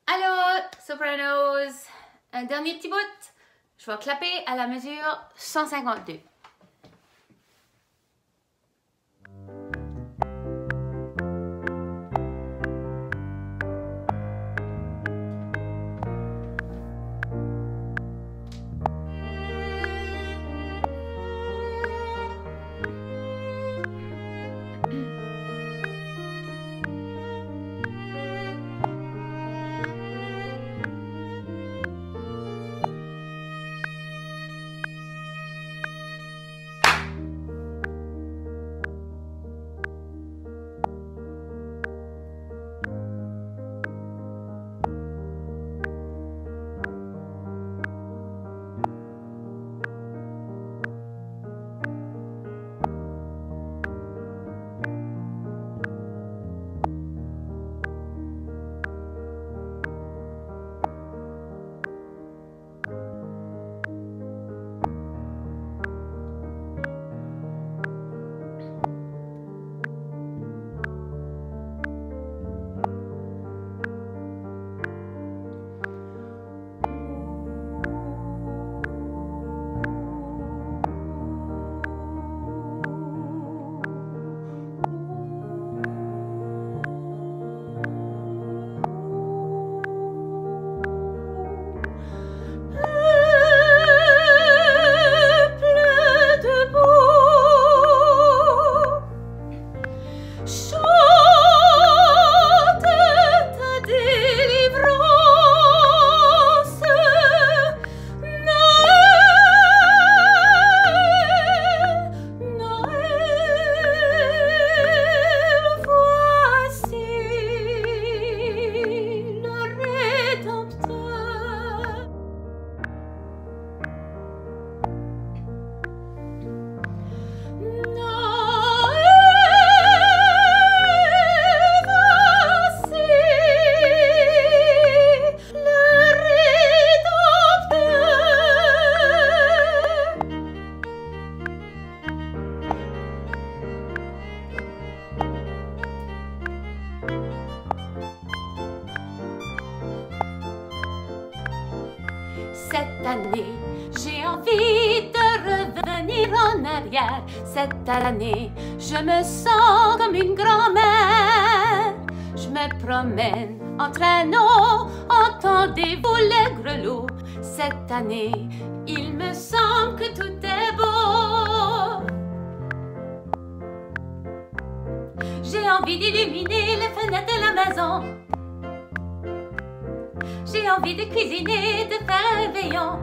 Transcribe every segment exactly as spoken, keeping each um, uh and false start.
Allô, Sopranos! Un dernier petit bout. Je vais clapper à la mesure cent cinquante-deux. Cette année, j'ai envie de revenir en arrière. Cette année, je me sens comme une grand-mère. Je me promène en traîneau, entendez-vous les grelots? Cette année, il me semble que tout est beau. J'ai envie d'illuminer les fenêtres de la maison. J'ai envie de cuisiner, de faire un réveillon.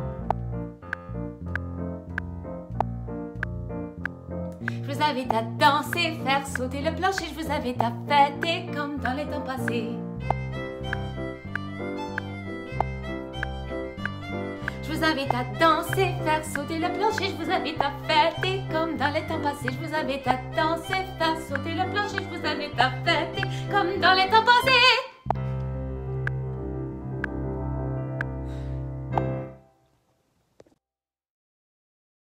Je vous invite à danser, faire sauter le plancher. Je vous invite à fêter comme dans les temps passés. Je vous invite à danser, faire sauter le plancher. Je vous invite à fêter comme dans les temps passés. Je vous invite à danser, faire sauter le plancher. Je vous invite à fêter comme dans les temps passés.